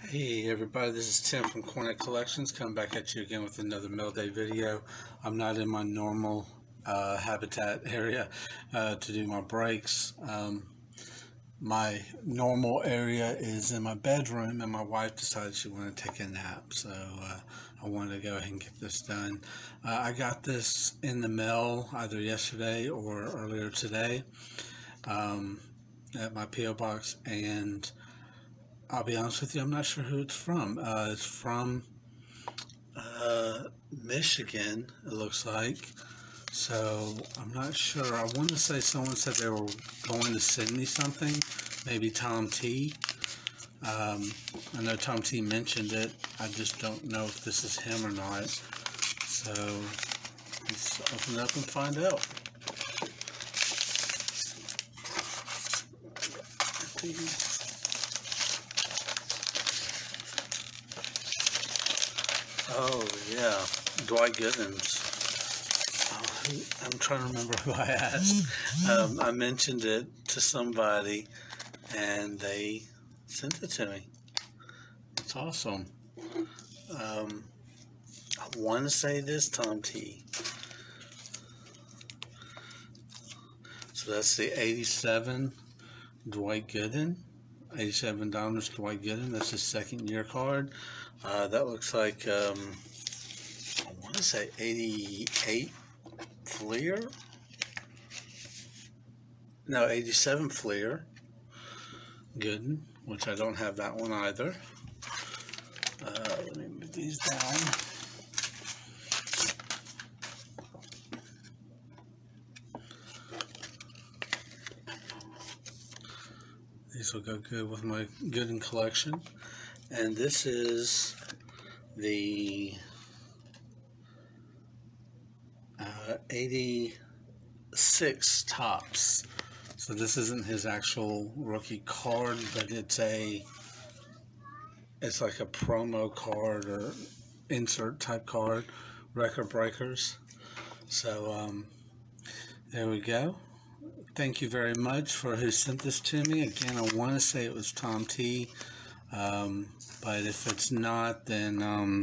Hey everybody, this is Tim from Cornet Collections, coming back at you again with another mail day video. I'm not in my normal habitat area to do my breaks. My normal area is in my bedroom, and my wife decided she wanted to take a nap, so I wanted to go ahead and get this done. I got this in the mail either yesterday or earlier today at my P.O. box, and I'll be honest with you, I'm not sure who it's from. It's from Michigan, it looks like. So I'm not sure. I want to say someone said they were going to send me something. Maybe Thom T. I know Thom T mentioned it. I just don't know if this is him or not. So let's open it up and find out. Oh yeah, Dwight Gooden's. Oh, I'm trying to remember who I asked. I mentioned it to somebody, and they sent it to me. It's awesome. I want to say this Thom T. So that's the 87 Dwight Gooden. 87 Dominus Dwight Gooden. That's his second year card. That looks like, I want to say 88 Fleer? No, 87 Fleer Gooden, which I don't have that one either. Let me move these down. These will go good with my Gooden collection. And this is the 86 Topps. So this isn't his actual rookie card, but it's like a promo card or insert type card, record breakers. So there we go. Thank you very much for who sent this to me. Again, I want to say it was Thom T. But if it's not, then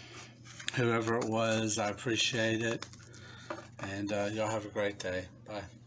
whoever it was, I appreciate it. And y'all have a great day. Bye.